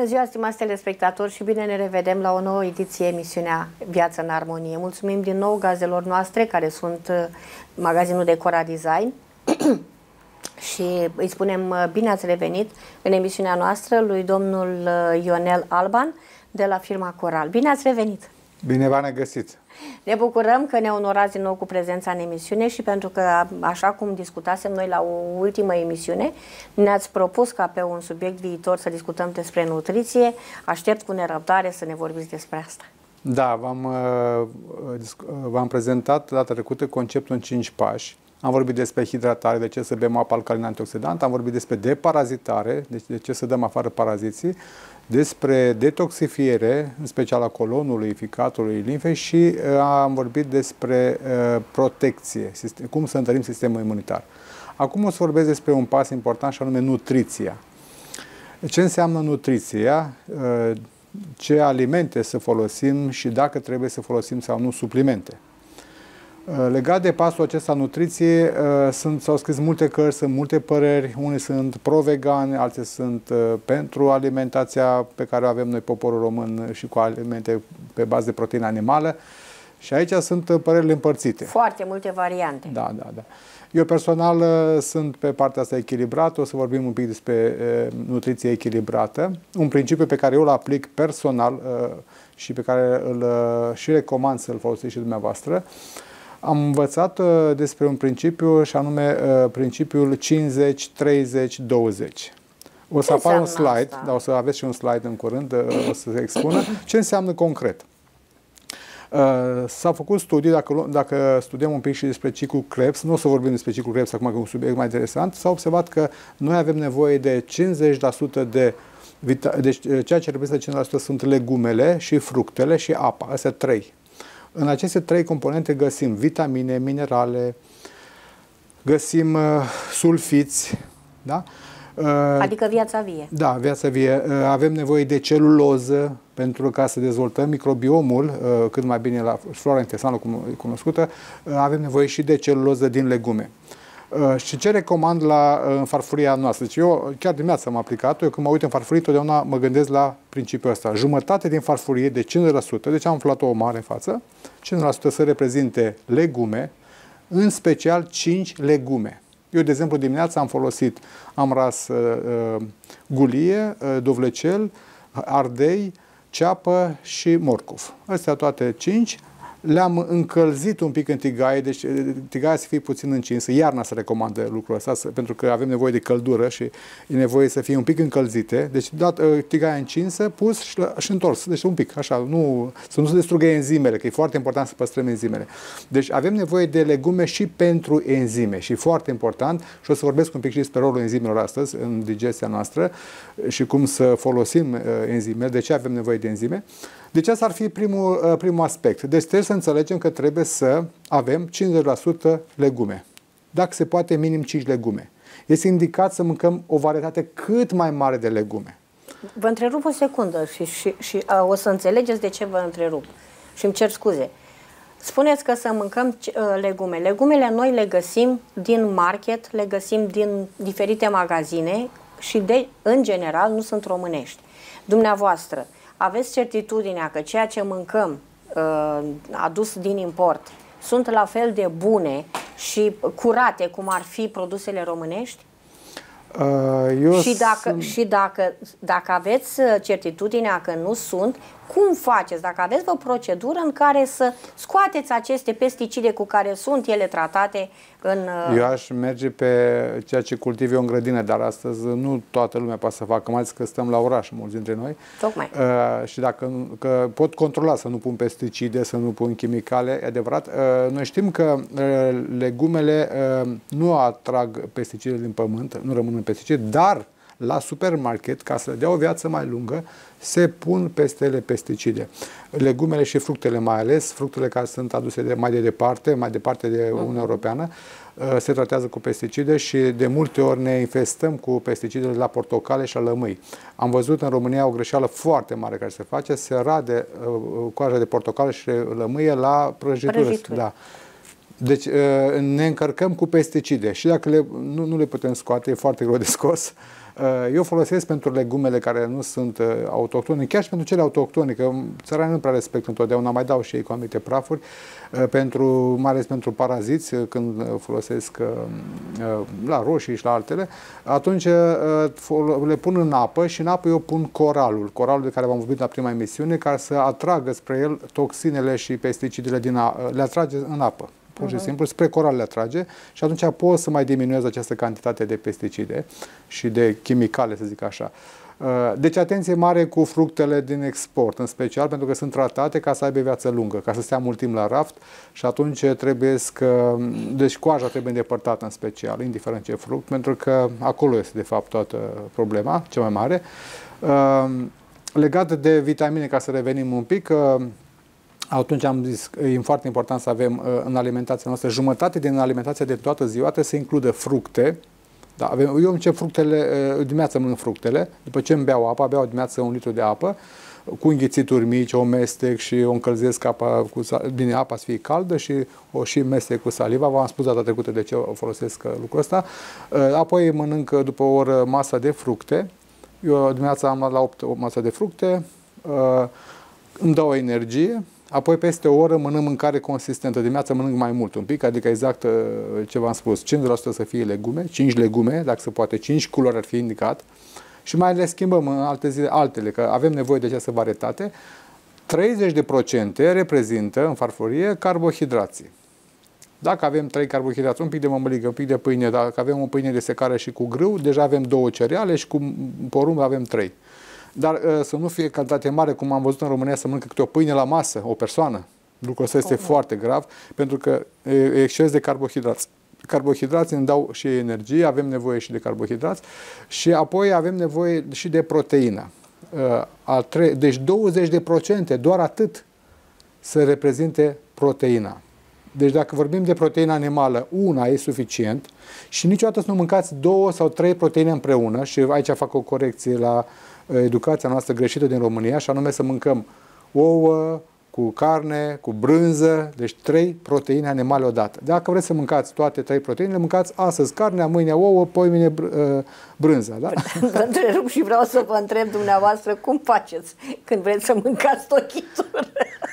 Bună ziua, stimați telespectatori, și bine ne revedem la o nouă ediție, emisiunea Viață în Armonie. Mulțumim din nou gazelor noastre, care sunt magazinul Decora Design și îi spunem bine ați revenit în emisiunea noastră lui domnul Ionel Alban de la firma Coral. Bine ați revenit! Bine v-am găsit! Ne bucurăm că ne onorați din nou cu prezența în emisiune și pentru că, așa cum discutasem noi la o ultimă emisiune, ne-ați propus ca pe un subiect viitor să discutăm despre nutriție. Aștept cu nerăbdare să ne vorbiți despre asta. Da, v-am prezentat data trecută conceptul în 5 pași. Am vorbit despre hidratare, de ce să bem apă alcalină antioxidant, am vorbit despre deparazitare, deci de ce să dăm afară paraziții, despre detoxifiere, în special a colonului, ficatului, limfei, și am vorbit despre protecție, cum să întărim sistemul imunitar. Acum o să vorbesc despre un pas important și anume nutriția. Ce înseamnă nutriția? Ce alimente să folosim și dacă trebuie să folosim sau nu suplimente. Legat de pasul acesta nutriție, s-au scris multe cărți, sunt multe păreri, unii sunt pro-vegani, alții sunt pentru alimentația pe care o avem noi, poporul român, și cu alimente pe bază de proteină animală. Și aici sunt părerile împărțite. Foarte multe variante. Da. Eu personal sunt pe partea asta echilibrată, o să vorbim un pic despre nutriție echilibrată. Un principiu pe care eu îl aplic personal și pe care îl și recomand să-l folosiți și dumneavoastră. Am învățat despre un principiu și anume principiul 50-30-20. O să apară un slide, dar o să aveți și un slide în curând, o să se expună. Ce înseamnă concret? S-au făcut studii, dacă studiem un pic și despre ciclul Krebs, nu o să vorbim despre ciclul Krebs acum, că e un subiect mai interesant, s-a observat că noi avem nevoie de 50% deci ceea ce reprezintă 50% sunt legumele și fructele și apa, astea trei. În aceste trei componente găsim vitamine, minerale, găsim sulfiți, da? Adică viața vie. Da, viața vie. Avem nevoie de celuloză pentru ca să dezvoltăm microbiomul cât mai bine la flora intestinală cunoscută. Avem nevoie și de celuloză din legume. Și ce recomand în farfuria noastră? Deci eu chiar dimineața am aplicat-o, eu când mă uit în farfurie, totdeauna mă gândesc la principiul ăsta. Jumătate din farfurie de 50%, deci am aflat o mare în față, 50% să reprezinte legume, în special 5 legume. Eu, de exemplu, dimineața am ras gulie, dovlecel, ardei, ceapă și morcov. Astea toate 5. Le-am încălzit un pic în tigaie, deci tigaia să fie puțin încinsă. Iarna se recomandă lucrul ăsta, pentru că avem nevoie de căldură și e nevoie să fie un pic încălzite. Deci tigaia încinsă, pus și întors. Deci un pic, așa, să nu se distrugă enzimele, că e foarte important să păstrăm enzimele. Deci avem nevoie de legume și pentru enzime și foarte important, și o să vorbesc un pic și despre rolul enzimelor astăzi în digestia noastră și cum să folosim enzimele, de ce avem nevoie de enzime. Deci asta ar fi primul aspect. Deci trebuie să înțelegem că trebuie să avem 50% legume. Dacă se poate, minim 5 legume. Este indicat să mâncăm o varietate cât mai mare de legume. Vă întrerup o secundă și o să înțelegeți de ce vă întrerup. Și îmi cer scuze. Spuneți că să mâncăm legume. Legumele noi le găsim din market, le găsim din diferite magazine și în general nu sunt românești. Dumneavoastră, aveți certitudinea că ceea ce mâncăm adus din import sunt la fel de bune și curate cum ar fi produsele românești? Dacă aveți certitudinea că nu sunt, cum faceți? Dacă aveți o procedură în care să scoateți aceste pesticide cu care sunt ele tratate în... Eu aș merge pe ceea ce cultiv eu în grădină, dar astăzi nu toată lumea poate să facă, mai ales că stăm la oraș, mulți dintre noi. Tocmai. Și că pot controla să nu pun pesticide, să nu pun chimicale, e adevărat. Noi știm că legumele nu atrag pesticide din pământ, nu rămân în pesticide, dar la supermarket, ca să le dea o viață mai lungă, se pun peste ele pesticide. Legumele și fructele mai ales, fructele care sunt aduse mai departe de Uniunea Europeană, se tratează cu pesticide și de multe ori ne infestăm cu pesticidele la portocale și la lămâi. Am văzut în România o greșeală foarte mare care se face, se rade coaja de portocale și lămâie la prăjituri. Da. Deci ne încărcăm cu pesticide și dacă nu le putem scoate, e foarte greu de scos. Eu folosesc pentru legumele care nu sunt autohtone, chiar și pentru cele autohtone, că țăranii nu prea respect întotdeauna, mai dau și ei cu anumite prafuri, mai ales pentru paraziți, când folosesc la roșii și la altele, atunci le pun în apă și în apă eu pun coralul de care v-am vorbit la prima emisiune, ca să atragă spre el toxinele și pesticidele le atrage în apă. Pur și simplu, spre coral le atrage și atunci pot să mai diminuez această cantitate de pesticide și de chimicale, să zic așa. Deci atenție mare cu fructele din export, în special pentru că sunt tratate ca să aibă viață lungă, ca să stea mult timp la raft și atunci deci coaja trebuie îndepărtată în special, indiferent ce fruct, pentru că acolo este de fapt toată problema, cea mai mare. Legat de vitamine, ca să revenim un pic, atunci am zis că e foarte important să avem în alimentația noastră, jumătate din alimentația de toată ziua trebuie să includă fructe. Da, eu încep fructele, dimineața mănânc fructele, după ce îmi beau dimineața 1 litru de apă, cu înghițituri mici, o mestec și o încălzesc apa, bine, apa să fie caldă și o și mestec cu saliva. V-am spus data trecută de ce folosesc lucrul ăsta. Apoi mănânc după o oră masă de fructe. Eu dimineața am la 8 o masă de fructe, îmi dau energie. Apoi peste o oră mănânc mâncare consistentă. Dimineața mănânc mai mult un pic, adică exact ce v-am spus, 50% să fie legume, 5 legume, dacă se poate, 5 culori ar fi indicat. Și mai le schimbăm în alte zile altele, că avem nevoie de această varietate. 30% reprezintă în farfurie carbohidrații. Dacă avem 3 carbohidrați, un pic de mămăligă, un pic de pâine, dacă avem o pâine de secare și cu grâu, deja avem 2 cereale și cu porumb avem 3. Dar să nu fie cantitate mare, cum am văzut în România, să mănâncă câte o pâine la masă, o persoană. Lucrul ăsta este foarte grav, pentru că e exces de carbohidrați. Carbohidrații îmi dau și energie, avem nevoie și de carbohidrați și apoi avem nevoie și de proteină. Deci 20%, doar atât să reprezinte proteina. Deci dacă vorbim de proteină animală, una e suficient și niciodată să nu mâncați 2 sau 3 proteine împreună și aici fac o corecție la educația noastră greșită din România și anume să mâncăm ouă, cu carne, cu brânză, deci 3 proteine animale odată. Dacă vreți să mâncați toate 3 proteinele, mâncați astăzi carnea, mâine ouă, poimine brânza. Da? Vă întrerup și vreau să vă întreb dumneavoastră cum faceți când vreți să mâncați tochitură.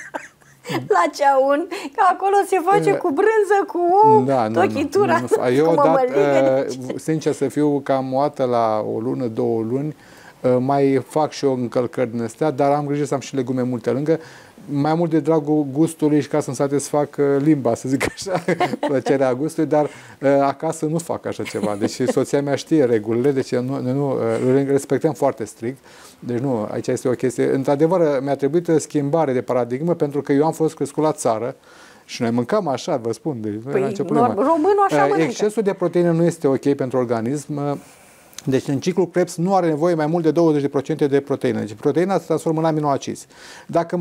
La ceaun, că acolo se face cu brânză, cu ou, tochitura. Eu, sincer să fiu, cam o dată la o lună, 2 luni, mai fac și eu încălcări din astea, dar am grijă să am și legume multe lângă, mai mult de dragul gustului și ca să-mi satisfac limba, să zic așa, plăcerea gustului, dar acasă nu fac așa ceva. Deci soția mea știe regulile, deci nu le respectăm foarte strict. Deci nu, aici este o chestie. Într-adevăr, mi-a trebuit schimbare de paradigmă, pentru că eu am fost crescut la țară și noi mâncam așa, vă spun. Deci, românul așa mănâncă. Excesul de proteine nu este ok pentru organism. Deci în ciclul Krebs nu are nevoie mai mult de 20% de proteină. Deci proteina se transformă în aminoacizi. Dacă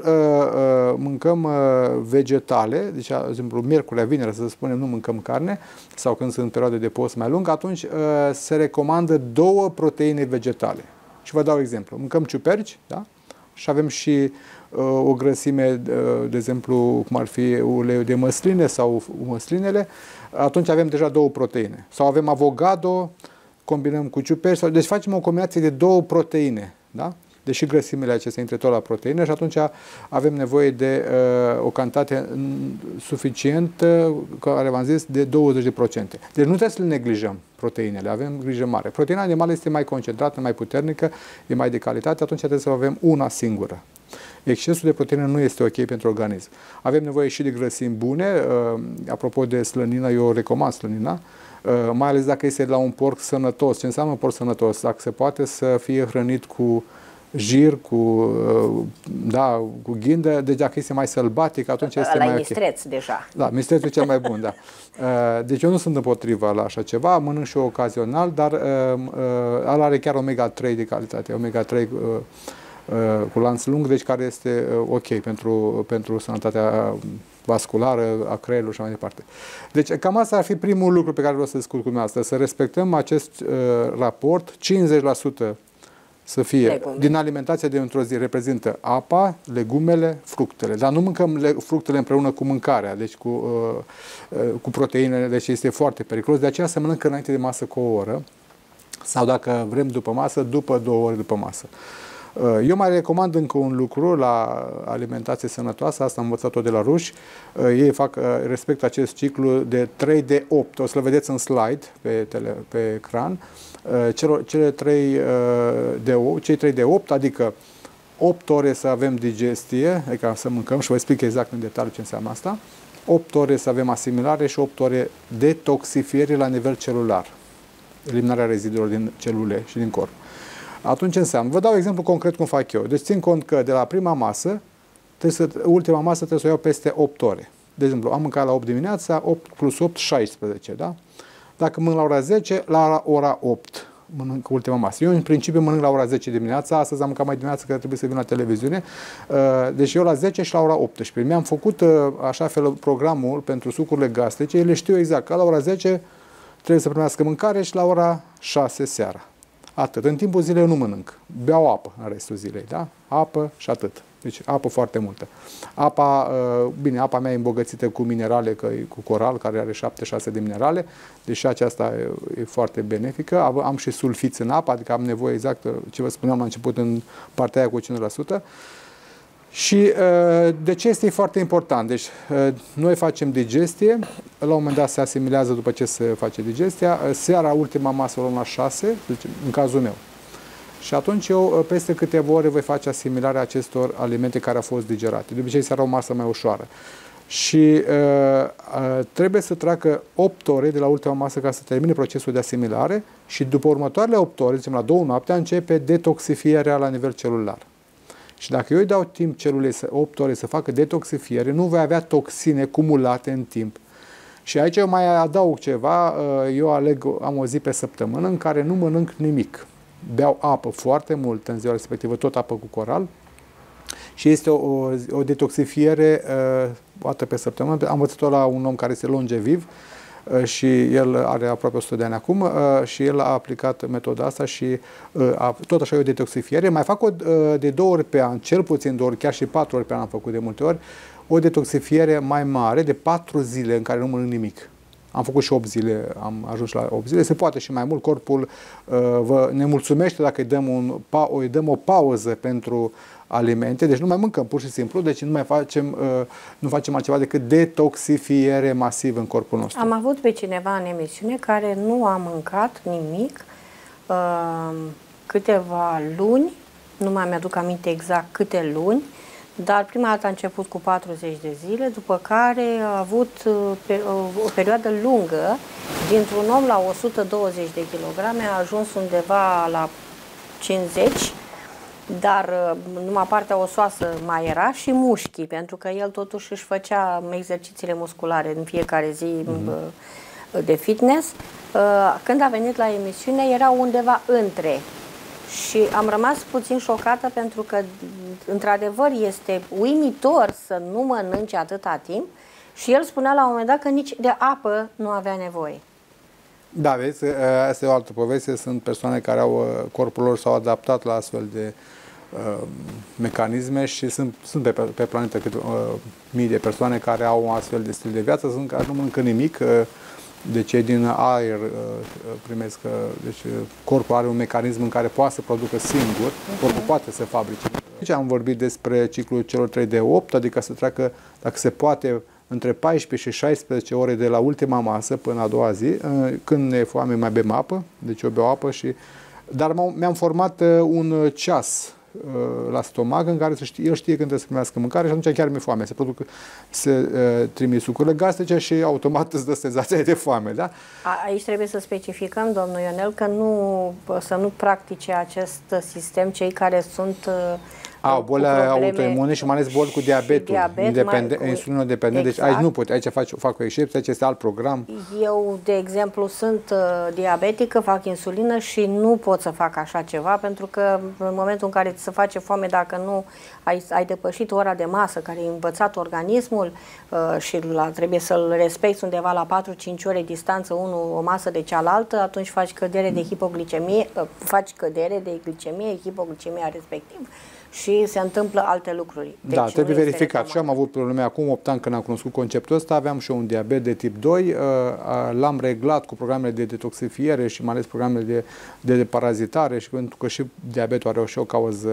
mâncăm vegetale, deci, de exemplu, miercurea, vinerea, să spunem, nu mâncăm carne, sau când sunt perioade de post mai lung, atunci se recomandă 2 proteine vegetale. Și vă dau exemplu. Mâncăm ciuperci, da? Și avem și o grăsime, de exemplu, cum ar fi uleiul de măsline sau măslinele, atunci avem deja 2 proteine. Sau avem avocado, combinăm cu ciuperci, deci facem o combinație de 2 proteine, da? Deși grăsimile acestea intră tot la proteine și atunci avem nevoie de o cantitate suficientă, care v-am zis, de 20%. Deci nu trebuie să le neglijăm proteinele, avem grijă mare. Proteina animală este mai concentrată, mai puternică, e mai de calitate, atunci trebuie să avem una singură. Excesul de proteină nu este ok pentru organism. Avem nevoie și de grăsimi bune, apropo de slănină, eu recomand slănina, mai ales dacă este la un porc sănătos. Ce înseamnă un porc sănătos? Dacă se poate să fie hrănit cu jir, cu ghindă, deci dacă este mai sălbatic, atunci este mai ok. Mistreț deja. Da, mistrețul e cel mai bun, da. Deci eu nu sunt împotriva la așa ceva, mănânc și eu ocazional, dar ăla are chiar omega-3 de calitate, omega-3 cu lanț lung, deci care este ok pentru sănătatea vasculară, a creierului și mai departe. Deci cam asta ar fi primul lucru pe care vreau să discut cu dumneavoastră, să respectăm acest raport, 50% să fie din alimentația de într-o zi, reprezintă apa, legumele, fructele. Dar nu mâncăm fructele împreună cu mâncarea, deci cu proteinele, deci este foarte periculos. De aceea se mănâncă înainte de masă cu o oră sau dacă vrem după masă, după 2 ore după masă. Eu mai recomand încă un lucru la alimentație sănătoasă, asta am învățat-o de la ruși. Ei respectă acest ciclu de 3 de 8. O să-l vedeți în slide pe ecran. Cei 3 de 8, adică 8 ore să avem digestie, adică să mâncăm și vă explic exact în detaliu ce înseamnă asta. 8 ore să avem asimilare și 8 ore detoxifiere la nivel celular. Eliminarea rezidurilor din celule și din corp. Atunci înseamnă, vă dau exemplu concret cum fac eu. Deci țin cont că de la prima masă, ultima masă trebuie să o iau peste 8 ore. De exemplu, am mâncat la 8 dimineața, 8 plus 8, 16, da? Dacă mănânc la ora 10, la ora 8 mănânc ultima masă. Eu în principiu mănânc la ora 10 dimineața, astăzi am mâncat mai dimineața că trebuie să vin la televiziune. Deci eu la 10 și la ora 18. Mi-am făcut așa fel programul pentru sucurile gastrice, ele știu exact că la ora 10 trebuie să primească mâncare și la ora 6 seara. Atât. În timpul zilei eu nu mănânc. Beau apă în restul zilei, da? Apă și atât. Deci apă foarte multă. Apa, bine, apa mea e îmbogățită cu minerale, cu coral, care are 7-6 de minerale, deci aceasta e foarte benefică. Am și sulfiți în apă, adică am nevoie exact, ce vă spuneam la început, în partea aia cu 5%. Și de ce este foarte important? Deci noi facem digestie, la un moment dat se asimilează după ce se face digestia, seara ultima masă o luăm la 6, deci în cazul meu. Și atunci eu peste câteva ore voi face asimilarea acestor alimente care au fost digerate. De obicei seara o masă mai ușoară. Și trebuie să treacă 8 ore de la ultima masă ca să termine procesul de asimilare și după următoarele 8 ore, zicem la 2 noaptea, începe detoxifierea la nivel celular. Și dacă eu îi dau timp celulei 8 ore să facă detoxifiere, nu voi avea toxine cumulate în timp. Și aici eu mai adaug ceva, eu am o zi pe săptămână în care nu mănânc nimic. Beau apă foarte mult în ziua respectivă, tot apă cu coral. Și este o detoxifiere o dată pe săptămână. Am învățat-o la un om care este longeviv și el are aproape 100 de ani acum și el a aplicat metoda asta și tot așa e o detoxifiere. Mai fac de 2 ori pe an, cel puțin 2 ori, chiar și 4 ori pe an am făcut de multe ori, o detoxifiere mai mare de 4 zile în care nu mănânc nimic. Am făcut și 8 zile, am ajuns la 8 zile, se poate și mai mult, corpul ne mulțumește dacă îi dăm o pauză pentru alimente, deci nu mai mâncăm pur și simplu, deci nu facem altceva decât detoxifiere masivă în corpul nostru. Am avut pe cineva în emisiune care nu a mâncat nimic câteva luni, nu mai mi-aduc aminte exact câte luni, dar prima dată a început cu 40 de zile, după care a avut o perioadă lungă, dintr-un om la 120 de kilograme, a ajuns undeva la 50, dar numai partea osoasă mai era și mușchii, pentru că el totuși își făcea exercițiile musculare în fiecare zi de fitness. Când a venit la emisiune era undeva între. Și am rămas puțin șocată pentru că, într-adevăr, este uimitor să nu mănânci atâta timp și el spunea la un moment dat că nici de apă nu avea nevoie. Da, vezi, asta e o altă poveste. Sunt persoane care corpul lor s-au adaptat la astfel de mecanisme și sunt pe planetă mii de persoane care au astfel de stil de viață, sunt care nu mănâncă nimic, deci ei din aer primesc, deci corpul are un mecanism în care poate să producă singur, corpul poate să fabrice. Aici am vorbit despre ciclul celor 3 de 8, adică să treacă, dacă se poate, între 14 și 16 ore de la ultima masă până a doua zi. Când ne e foame mai bem apă, deci eu beau apă dar mi-am format un ceas la stomac în care el știe când trebuie să primească mâncare și atunci chiar mi-e foame. Se trimit sucurile gastrice și automat îți dă senzația de foame. Da? Aici trebuie să specificăm, domnul Ionel, că să nu practice acest sistem cei care sunt boli autoimune și mai ales boli cu diabetul, insulinodependent. Deci aici nu pot, aici fac o excepție, aici este alt program. Eu, de exemplu, sunt diabetică, fac insulină și nu pot să fac așa ceva, pentru că în momentul în care ți se face foame, dacă nu ai depășit ora de masă care ai învățat organismul și trebuie să-l respecti undeva la 4-5 ore distanță o masă de cealaltă, atunci faci cădere de hipoglicemie, hipoglicemia respectiv și se întâmplă alte lucruri. Deci da, trebuie verificat. Și am avut probleme acum 8 ani când am cunoscut conceptul ăsta, aveam și eu un diabet de tip 2, l-am reglat cu programele de detoxifiere și mai ales programele de parazitare și pentru că și diabetul are și o cauză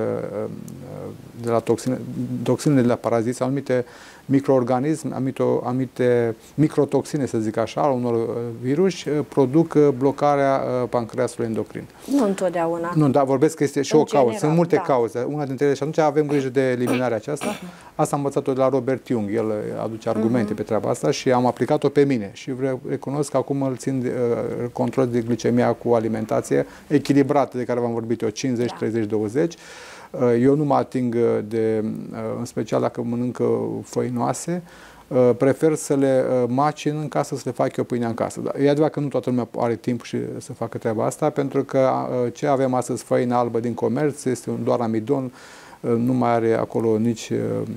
de la toxinele de la paraziți, anumite microorganisme, anumite microtoxine, să zic așa, unor viruși, produc blocarea pancreasului endocrin. Nu întotdeauna. Nu, dar vorbesc că este și o cauză. Sunt multe cauze. Una dintre ele, și atunci avem grijă de eliminarea aceasta. Asta am învățat-o de la Robert Jung. El aduce argumente pe treaba asta și am aplicat-o pe mine. Și recunosc că acum îl țin control de glicemia cu alimentație echilibrată, de care v-am vorbit eu, 50, 30, 20. Eu nu mă ating în special dacă mănânc făinoase, prefer să le macin în casă, să le fac eu pâinea în casă. Dar e adevărat că nu toată lumea are timp și să facă treaba asta, pentru că ce avem astăzi, făină albă din comerț, este doar amidon, nu mai are acolo nici...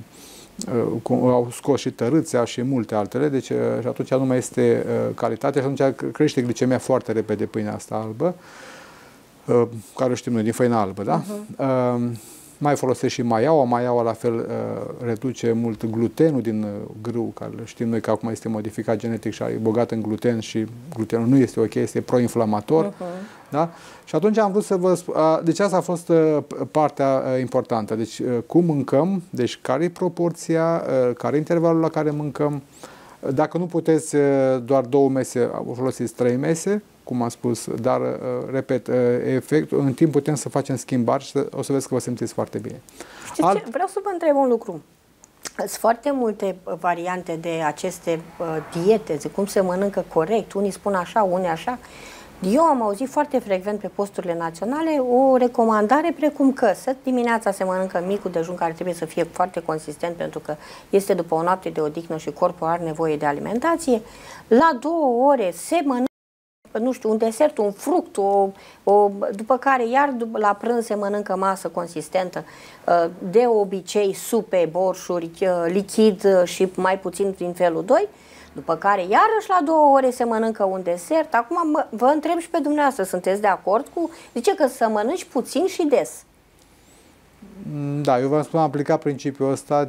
au scos și tărâțea și multe altele, deci și atunci nu mai este calitate și atunci crește glicemia foarte repede pâinea asta albă, care o știm noi, din făină albă, da? Mai folosesc și maiaua. Maiaua la fel reduce mult glutenul din grâu, care știm noi că acum este modificat genetic și e bogat în gluten și glutenul nu este ok, este proinflamator. Da? Și atunci am vrut să vă spun, deci asta a fost partea importantă. Deci cum mâncăm, deci care e proporția, care e intervalul la care mâncăm. Dacă nu puteți doar 2 mese, folosiți 3 mese, cum am spus, dar, repet, în timp putem să facem schimbări și o să vezi că vă simțiți foarte bine. Vreau să vă întreb un lucru. Sunt foarte multe variante de aceste diete, de cum se mănâncă corect, unii spun așa, unii așa. Eu am auzit foarte frecvent pe posturile naționale o recomandare precum că dimineața se mănâncă micul dejun, care trebuie să fie foarte consistent pentru că este după o noapte de odihnă și corpul are nevoie de alimentație. La 2 ore se mănâncă, nu știu, un desert, un fruct, după care iar la prânz se mănâncă masă consistentă, de obicei supe, borșuri, lichid și mai puțin prin felul 2, după care iarăși la 2 ore se mănâncă un desert. Acum vă întreb și pe dumneavoastră, sunteți de acord cu, zice că să mănânci puțin și des. Da, eu v-am spus, am aplicat principiul ăsta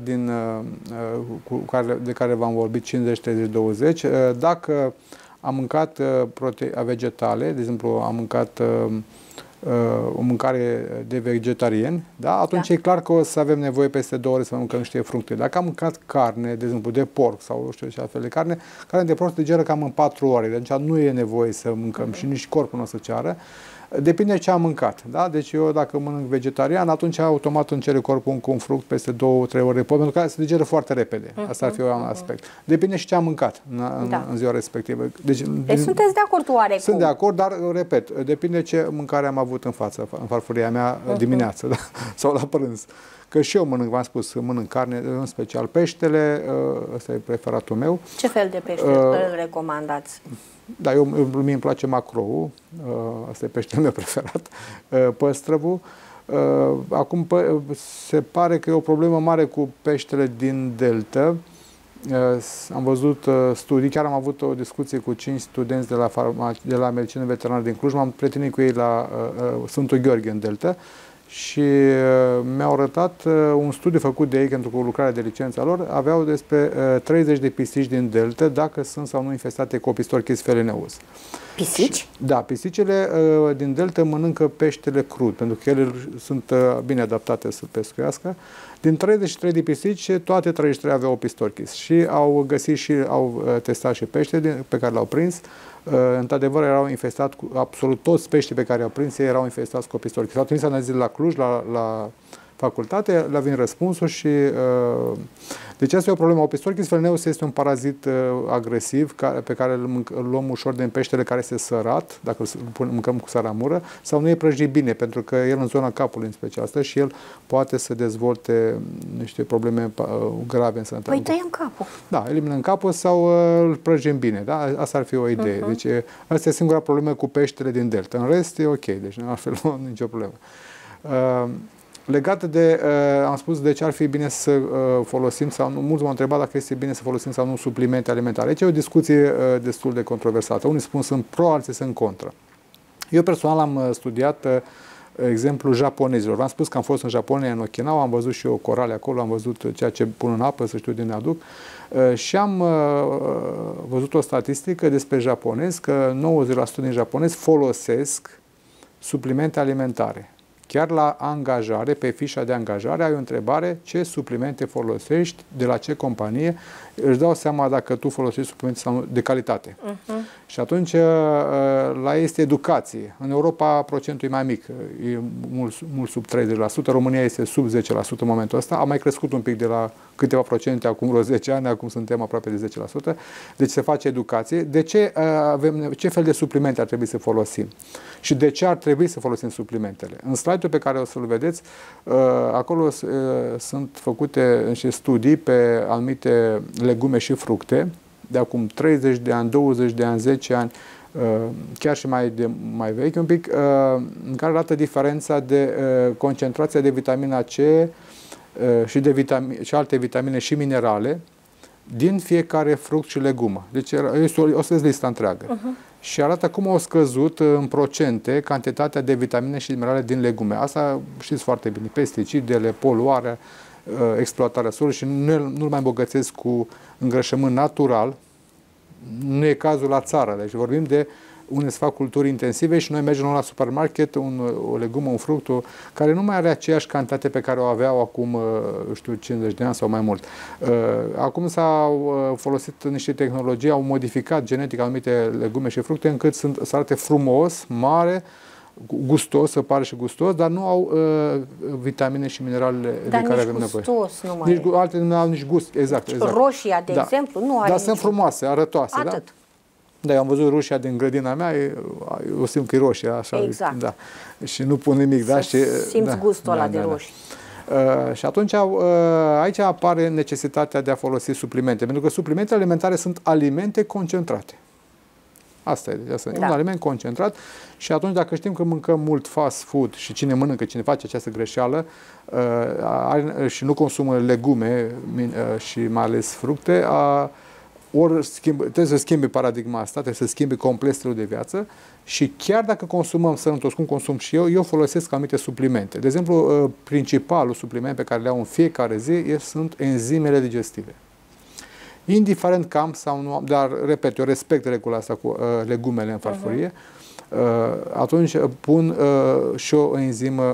de care v-am vorbit, 50-30-20. Dacă am mâncat vegetale, de exemplu, am mâncat o mâncare de vegetarieni, da? Atunci e clar că o să avem nevoie peste 2 ore să mâncăm niște fructe. Dacă am mâncat carne, de exemplu, de porc sau nu știu ce fel de carne, carne de porc se digeră cam în 4 ore, deci nu e nevoie să mâncăm și nici corpul nu o să ceară. Depinde ce am mâncat, da? Deci eu dacă mănânc vegetarian, atunci automat îmi cere corpul un fruct peste 2-3 ore, pentru că se digeră foarte repede. Asta ar fi un aspect. Depinde și ce am mâncat în ziua respectivă. Deci sunteți de acord oarecum? Sunt de acord, dar, repet, depinde ce mâncare am avut în față, în farfuria mea dimineață, da? Sau la prânz. Că și eu mănânc, v-am spus, mănânc carne, în special peștele, ăsta e preferatul meu. Ce fel de pește îl recomandați? Da, mie îmi place macroul, asta e peștele meu preferat, păstrăvul. Acum se pare că e o problemă mare cu peștele din Delta. Am văzut studii, chiar am avut o discuție cu 5 studenți de la medicină veterinară din Cluj, m-am prietenit cu ei la Sfântul Gheorghe în Delta și mi-au arătat un studiu făcut de ei, pentru că lucrarea de licența lor aveau despre 30 de pisici din Delta, dacă sunt sau nu infestate cu Opistorchis feleneus. Pisici? Da, pisicile din Delta mănâncă peștele crud, pentru că ele sunt bine adaptate să pescuiască. Din 33 de pisici, toate 33 aveau Opistorchis și au găsit și au testat și pește pe care l-au prins. Într-adevăr, erau infestați cu absolut toți peștii pe care i-au prins, ei erau infestați cu Opistorchis. S-au trimis analizele la Cluj, la facultate, le-a venit răspunsul și deci asta e o problemă. Opistorchis felneus este un parazit agresiv pe care îl luăm ușor din peștele care este sărat, dacă îl mâncăm cu saramură, sau nu e prăjit bine, pentru că el în zona capului în special asta și el poate să dezvolte niște probleme grave în sănătate. Păi tăiem capul. Da, eliminăm capul sau îl prăjim bine. Da? Asta ar fi o idee. Deci asta e singura problemă cu peștele din delta. În rest e ok, deci altfel nu nicio problemă. Legat de, am spus de ce ar fi bine să folosim sau nu, mulți m-au întrebat dacă este bine să folosim sau nu suplimente alimentare. Aici e o discuție destul de controversată. Unii spun sunt pro, alții sunt contra. Eu personal am studiat exemplul japonezilor. V-am spus că am fost în Japonia, în Okinawa, am văzut și eu corale acolo, am văzut ceea ce pun în apă, să știu de unde aduc. Și am văzut o statistică despre japonezi, că 90% din japonezi folosesc suplimente alimentare. Chiar la angajare, pe fișa de angajare, ai o întrebare: ce suplimente folosești, de la ce companie, își dau seama dacă tu folosești suplimente sau nu, de calitate. Și atunci la ei este educație. În Europa procentul e mai mic, e mult sub 30%, România este sub 10% în momentul ăsta, a mai crescut un pic de la câteva procente acum vreo 10 ani, acum suntem aproape de 10%, deci se face educație. De ce ce fel de suplimente ar trebui să folosim? Și de ce ar trebui să folosim suplimentele? În slide-ul pe care o să-l vedeți, acolo sunt făcute niște studii pe anumite legume și fructe, de acum 30 de ani, 20 de ani, 10 ani, chiar și mai vechi un pic, în care arată diferența de concentrația de vitamina C și alte vitamine și minerale din fiecare fruct și legumă. Deci o să-ți lista întreagă. Și arată cum au scăzut în procente cantitatea de vitamine și minerale din legume. Asta știți foarte bine. Pesticidele, poluarea, exploatarea solului și nu-l mai îmbogățesc cu îngrășământ natural. Nu e cazul la țară. Deci vorbim de unde se fac culturi intensive și noi mergem la supermarket, o legumă, un fruct, care nu mai are aceeași cantitate pe care o aveau acum, știu, 50 de ani sau mai mult. Acum s-au folosit niște tehnologii, au modificat genetic anumite legume și fructe încât să arate frumos, mare, gustos, să pare și gustos, dar nu au vitamine și mineralele de care avem nevoie. Nu mai altele nu au nici gust, exact. Roșia, de exemplu, nu are. Dar sunt frumoase, arătoase. Atât. Da? Da, eu am văzut roșia din grădina mea, eu simt că e roșie, așa. Exact. Da. Și nu pun nimic, da? Și simți gustul ăla de roșii. Și atunci aici apare necesitatea de a folosi suplimente, pentru că suplimentele alimentare sunt alimente concentrate. Asta e, e un aliment concentrat și atunci dacă știm că mâncăm mult fast food și cine mănâncă, cine face această greșeală și nu consumă legume și mai ales fructe, ori trebuie să schimbe paradigma asta, trebuie să schimbe complet stilul de viață și chiar dacă consumăm sănătos, cum consum și eu folosesc anumite suplimente. De exemplu, principalul supliment pe care le iau în fiecare zi sunt enzimele digestive. Indiferent că am sau nu am, dar, repet, eu respect regula asta cu legumele în farfurie, atunci pun și o enzimă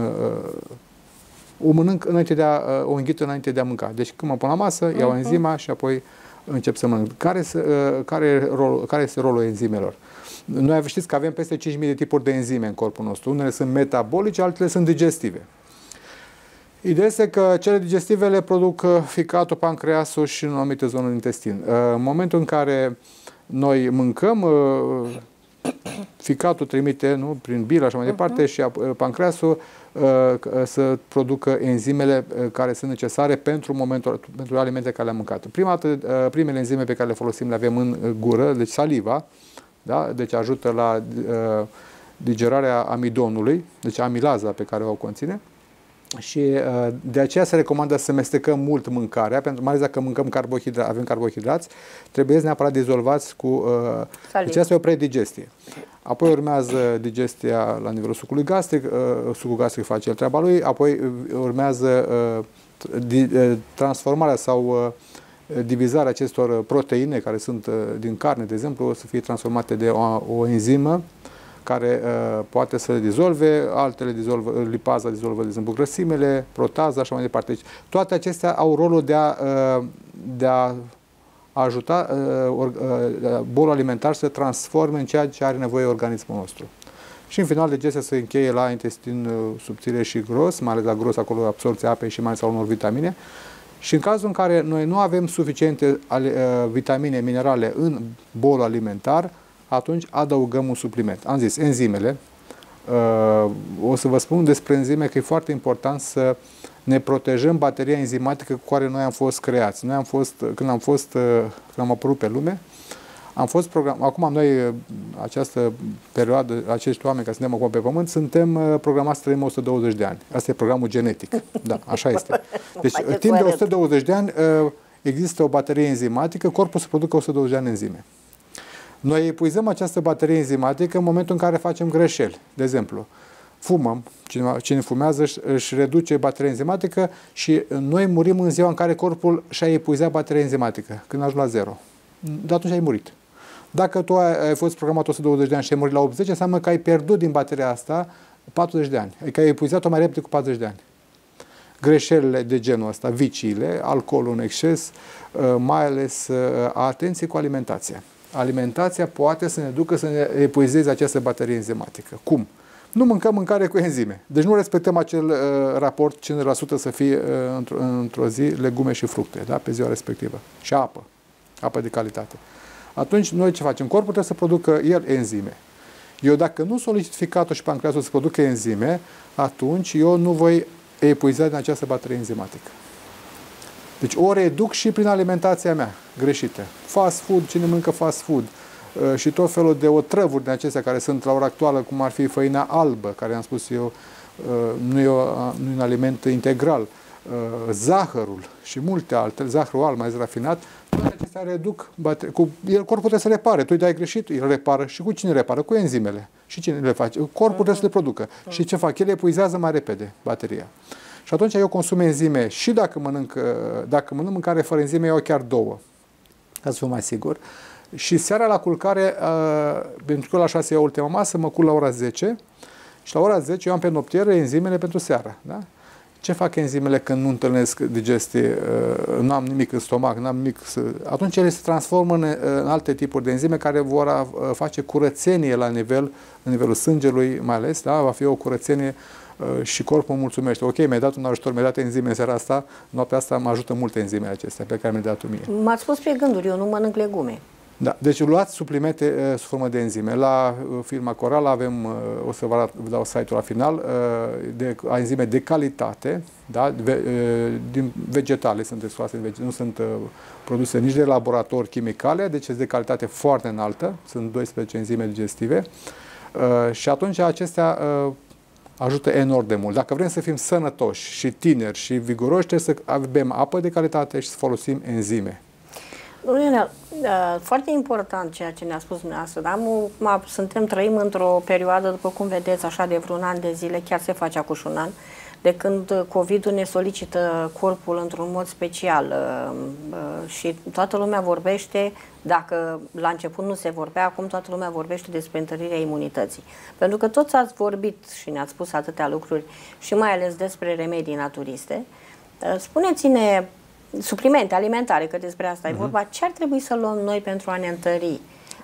o mănânc înainte de o înghită înainte de a mânca. Deci când mă pun la masă, iau enzima și apoi încep să mănânc. Care este rolul enzimelor? Noi știți că avem peste 5.000 de tipuri de enzime în corpul nostru. Unele sunt metabolice, altele sunt digestive. Ideea este că cele digestive le produc ficatul, pancreasul și în anumite zone din intestin. În momentul în care noi mâncăm, ficatul trimite prin bilă și mai departe și pancreasul să producă enzimele care sunt necesare pentru alimente care le-am mâncat. Primele enzime pe care le folosim le avem în gură, deci saliva, da? Deci ajută la digerarea amidonului, deci amilaza pe care o conține. Și de aceea se recomandă să mestecăm mult mâncarea, pentru mai ales dacă mâncăm avem carbohidrați, trebuie neapărat dizolvați cu deci asta e o predigestie. Apoi urmează digestia la nivelul sucului gastric, sucul gastric face el treaba lui, apoi urmează transformarea sau divizarea acestor proteine care sunt din carne, de exemplu, să fie transformate de o enzimă care poate să le dizolve, altele dizolvă, lipaza dizolvă, de exemplu, grăsimele, protaza, așa mai departe. Deci, toate acestea au rolul de a ajuta bolul alimentar să transforme în ceea ce are nevoie organismul nostru. Și în final digestia se încheie la intestin subțire și gros, mai ales la gros, acolo absorbția apei și mai ales a unor vitamine. Și în cazul în care noi nu avem suficiente vitamine, minerale în bolul alimentar, atunci adăugăm un supliment. Am zis, enzimele. O să vă spun despre enzime că e foarte important să ne protejăm bateria enzimatică cu care noi am fost creați. Noi când am apărut pe lume, am fost acum noi, această perioadă, acești oameni care suntem acum pe Pământ, suntem programați să trăim 120 de ani. Asta e programul genetic. Da, așa este. Deci, timp de 120 de ani există o baterie enzimatică, corpul să producă 120 de ani enzime. Noi epuizăm această baterie enzimatică în momentul în care facem greșeli. De exemplu, fumăm, cine fumează își reduce bateria enzimatică și noi murim în ziua în care corpul și-a epuizat bateria enzimatică, când ajungi la 0. De atunci ai murit. Dacă tu ai fost programat 120 de ani și ai murit la 80, înseamnă că ai pierdut din bateria asta 40 de ani. Adică ai epuizat-o mai repede cu 40 de ani. Greșelile de genul ăsta, viciile, alcoolul în exces, mai ales atenție cu alimentația. Alimentația poate să ne ducă să ne epuizeze această baterie enzimatică. Cum? Nu mâncăm mâncare cu enzime. Deci nu respectăm acel raport 50% să fie într-o zi legume și fructe, da? Pe ziua respectivă. Și apă. Apă de calitate. Atunci noi ce facem? Corpul trebuie să producă el enzime. Eu dacă nu solicit ficatul și pancreasul să producă enzime, atunci eu nu voi epuiza din această baterie enzimatică. Deci o reduc și prin alimentația mea greșită. Fast food, cine mâncă fast food și tot felul de otrăvuri din acestea care sunt la ora actuală, cum ar fi făina albă, care am spus eu, nu e un aliment integral, zahărul și multe altele, zahărul alb mai rafinat, toate acestea reduc, corpul trebuie să repare. Tu îi dai greșit, el repară. Și cu cine repară? Cu enzimele. Și cine le face? Corpul trebuie să le producă. Și ce fac? Ele epuizează mai repede bateria. Și atunci eu consum enzime și dacă mănânc mâncare fără enzime, iau chiar 2, ca să fiu mai sigur. Și seara la culcare, pentru că la 6 iau ultima masă, mă culc la ora 10 și la ora 10 eu am pe noptiere enzimele pentru seara. Da? Ce fac enzimele când nu întâlnesc digestie, nu am nimic în stomac, nu am nimic atunci ele se transformă în alte tipuri de enzime care vor face curățenie la nivelul sângelui mai ales, da? Va fi o curățenie și corpul mulțumește. Ok, mi-ai dat un ajutor, mi-ai dat enzime în seara asta, noaptea asta mă ajută multe enzime acestea pe care mi le-ai dat tu mie. M-ați spus pe gânduri, eu nu mănânc legume. Da, deci luați suplimente sub formă de enzime. La firma Coral avem, o să vă dau site-ul la final, de enzime de calitate, da? Din vegetale sunt scoase, nu sunt produse nici de laborator chimicale, deci sunt de calitate foarte înaltă, sunt 12 enzime digestive și atunci acestea ajută enorm de mult. Dacă vrem să fim sănătoși și tineri și viguroși, trebuie să bem apă de calitate și să folosim enzime. Domnule, foarte important ceea ce ne-a spus dumneavoastră, dar trăim într-o perioadă, după cum vedeți, așa de vreun an de zile, chiar se face acuși un an, de când COVID-ul ne solicită corpul într-un mod special și toată lumea vorbește, dacă la început nu se vorbea, acum toată lumea vorbește despre întărirea imunității. Pentru că toți ați vorbit și ne-ați spus atâtea lucruri și mai ales despre remedii naturiste. Spuneți-ne, suplimente alimentare, că despre asta e vorba, ce ar trebui să luăm noi pentru a ne întări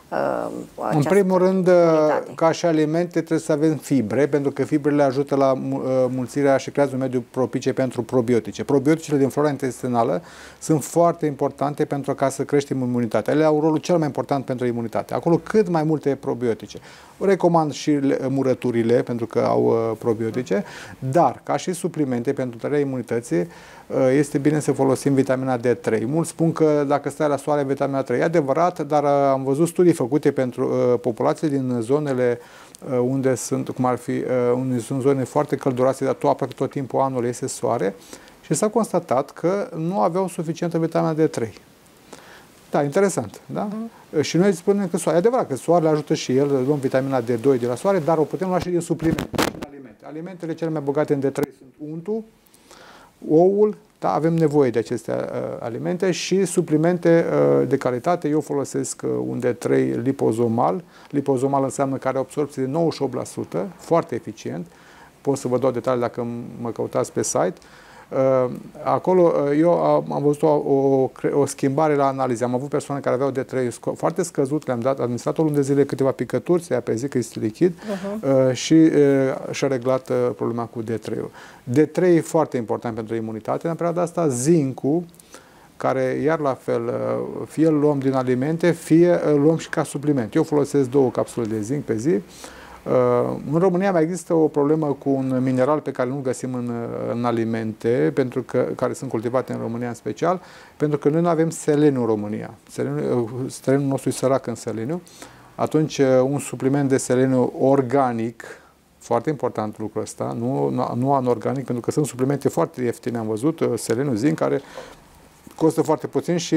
în primul rând, ca și alimente, trebuie să avem fibre, pentru că fibrele ajută la mulțirea și creează un mediu propice pentru probiotice. Probioticele din flora intestinală sunt foarte importante pentru ca să creștem imunitatea. Ele au rolul cel mai important pentru imunitate. Acolo cât mai multe probiotice. Recomand și murăturile, pentru că au probiotice, dar ca și suplimente pentru întărirea imunității, este bine să folosim vitamina D3. Mulți spun că dacă stai la soare, vitamina 3. E adevărat, dar am văzut studii făcute pentru populațiile din zonele unde sunt, cum ar fi, unde sunt zone foarte călduroase, dar aproape tot timpul anului iese soare și s-a constatat că nu aveau suficientă vitamina D3. Da, interesant, da? Și noi spunem că soare, e adevărat că soarele ajută și el, luăm vitamina D2 de la soare, dar o putem lua și din suplimente, din alimente. Alimentele cele mai bogate în D3 sunt untul, oul, da, avem nevoie de aceste alimente și suplimente de calitate. Eu folosesc un D3 lipozomal. Lipozomal înseamnă că are absorbție de 98%, foarte eficient. Pot să vă dau detalii dacă mă căutați pe site. Acolo eu am văzut o schimbare la analize. Am avut persoane care aveau D3 foarte scăzut, le-am dat administratorul de zile câteva picături, să ia pe zi că este lichid și și-a reglat problema cu D3-ul. D3 e foarte important pentru imunitate. În perioada asta, zincul, care iar la fel, fie îl luăm din alimente, fie îl luăm și ca supliment. Eu folosesc 2 capsule de zinc pe zi. În România mai există o problemă cu un mineral pe care nu-l găsim în alimente, care sunt cultivate în România în special, pentru că noi nu avem seleniu în România. Seleniul nostru e sărac în seleniu. Atunci, un supliment de seleniu organic, foarte important lucrul ăsta, nu anorganic, pentru că sunt suplimente foarte ieftine, am văzut, seleniu, zinc, care costă foarte puțin și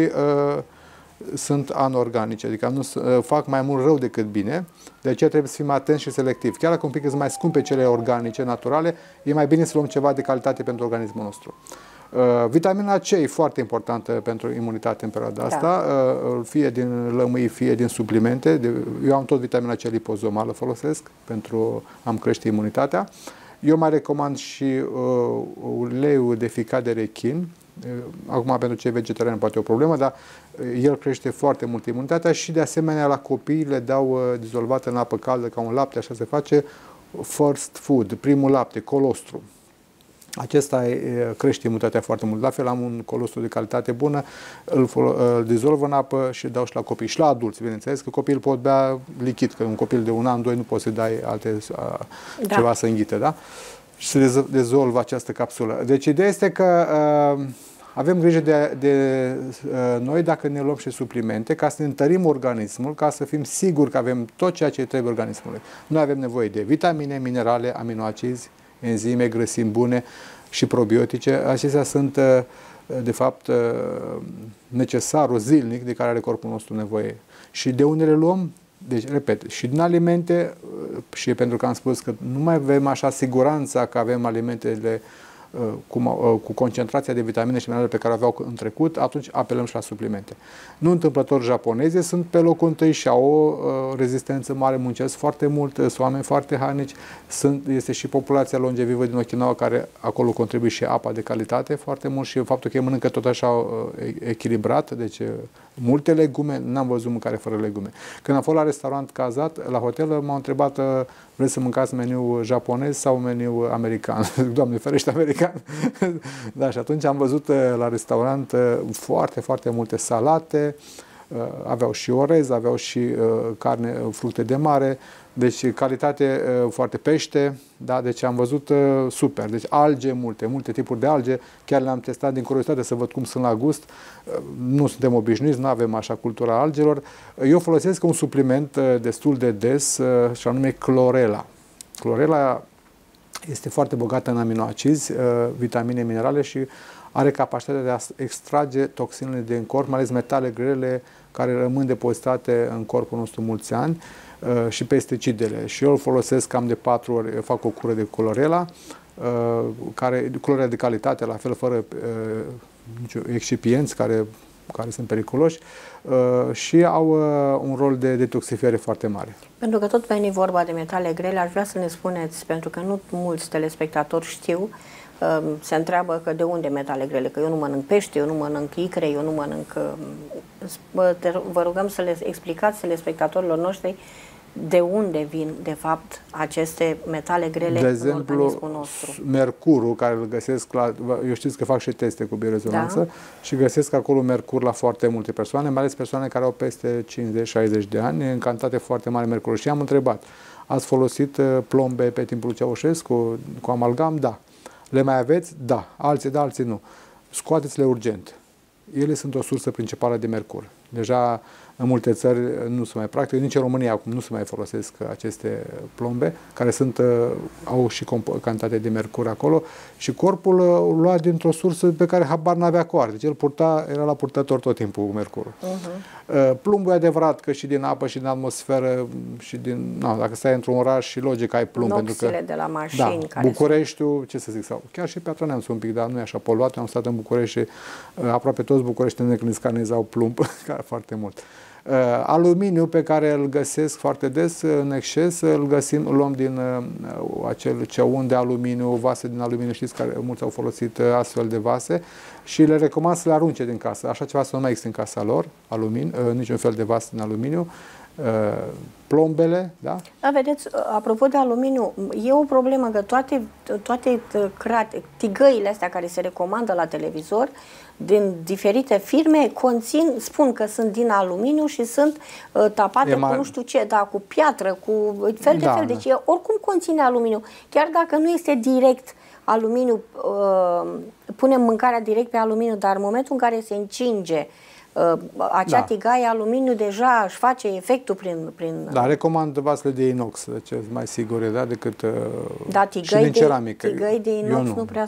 sunt anorganice, adică nu fac mai mult rău decât bine, de aceea trebuie să fim atenți și selectivi. Chiar dacă un pic sunt mai scumpe cele organice, naturale, e mai bine să luăm ceva de calitate pentru organismul nostru. Vitamina C e foarte importantă pentru imunitate în perioada asta, fie din lămâi, fie din suplimente. Eu am tot vitamina C lipozomală, folosesc pentru a-mi crește imunitatea. Eu mai recomand și uleiul de ficat de rechin. Acum, pentru cei vegetariani poate o problemă, dar el crește foarte mult imunitatea și, de asemenea, la copii le dau dizolvat în apă caldă, ca un lapte, așa se face, first food, primul lapte, colostru. Acesta crește imunitatea foarte mult. La fel, am un colostru de calitate bună, îl dizolv în apă și îl dau și la copii. Și la adulți, bineînțeles, că copiii îl pot bea lichid, că un copil de 1 an, 2 nu poți să dai ceva să înghită, da? Și să dezolvă această capsulă. Deci ideea este că avem grijă de noi dacă ne luăm și suplimente, ca să ne întărim organismul, ca să fim siguri că avem tot ceea ce trebuie organismului. Noi avem nevoie de vitamine, minerale, aminoacizi, enzime, grăsimi bune și probiotice. Acestea sunt, de fapt, necesarul zilnic de care are corpul nostru nevoie. Și de unde le luăm? Deci, repet, și din alimente, și pentru că am spus că nu mai avem așa siguranța că avem alimentele cu concentrația de vitamine și minerale pe care aveau în trecut, atunci apelăm și la suplimente. Nu întâmplător, japonezii sunt pe locul întâi și au o rezistență mare, muncesc foarte mult, sunt oameni foarte harnici, este și populația longevivă din Okinawa, care acolo contribuie și apa de calitate foarte mult și faptul că ei mănâncă tot așa echilibrat, deci multe legume, n-am văzut mâncare fără legume. Când am fost la restaurant cazat, la hotel, m-au întrebat, vreți să mâncați meniu japonez sau meniu american? Doamne ferește, american! Da, și atunci am văzut la restaurant foarte, foarte multe salate, aveau și orez, aveau și carne, fructe de mare, deci calitate foarte pește, da, deci am văzut super, deci alge multe tipuri de alge, chiar le-am testat din curiozitate să văd cum sunt la gust, nu suntem obișnuiți, nu avem așa cultura algelor. Eu folosesc un supliment destul de des și anume clorela. Clorela este foarte bogată în aminoacizi, vitamine, minerale și are capacitatea de a extrage toxinele din corp, mai ales metale grele care rămân depozitate în corpul nostru mulți ani și pesticidele. Și eu îl folosesc cam de 4 ori, fac o cură de clorela, clorela de calitate, la fel, fără excipienți care sunt periculoși și au un rol de detoxifiere foarte mare. Pentru că tot veni vorba de metale grele, aș vrea să ne spuneți, pentru că nu mulți telespectatori știu, se întreabă că de unde metale grele, că eu nu mănânc pește, eu nu mănânc icre, eu nu mănânc... Vă rugăm să le explicați telespectatorilor noștri de unde vin, de fapt, aceste metale grele în organismul nostru. Mercurul, care îl găsesc eu știți că fac și teste cu biorezonanță, și găsesc acolo mercur la foarte multe persoane, mai ales persoane care au peste 50-60 de ani, în cantitate foarte mare mercur. Și am întrebat, ați folosit plombe pe timpul lui Ceaușescu cu amalgam? Da. Le mai aveți? Da. Alții da, alții nu. Scoateți-le urgent. Ele sunt o sursă principală de mercur. Deja în multe țări nu se mai practică, nici în România acum nu se mai folosesc aceste plombe, care au și cantitate de mercur acolo și corpul o lua dintr-o sursă pe care habar n-avea coarde. Deci el era la purtător tot timpul cu mercurul. Plumbul e adevărat că și din apă și din atmosferă și din... dacă stai într-un oraș și logic ai plumb. Noxile pentru că, de la mașini. Da, Bucureștiul, ce să zic, sau chiar și Piatra Neamț un pic, dar nu e așa poluat. Eu am stat în București și aproape toți bucureștenii când scanezau plumb, foarte mult. Aluminiu pe care îl găsesc foarte des în exces, îl luăm din acel ceaun de aluminiu, vase din aluminiu, știți că mulți au folosit astfel de vase și le recomand să le arunce din casă. Așa ceva să nu mai există în casa lor, niciun fel de vas din aluminiu. Plombele, da? Da, vedeți, apropo de aluminiu, e o problemă că toate tigăile astea care se recomandă la televizor din diferite firme spun că sunt din aluminiu și sunt tapate cu nu știu ce, da, cu piatră, cu fel de fel. Deci oricum conține aluminiu. Chiar dacă nu este direct aluminiu, punem mâncarea direct pe aluminiu, dar în momentul în care se încinge acea tigaie, aluminiu deja își face efectul prin... Da, recomand vasele de inox, deci mai sigure, da, decât și din ceramică. Tigăi de inox nu prea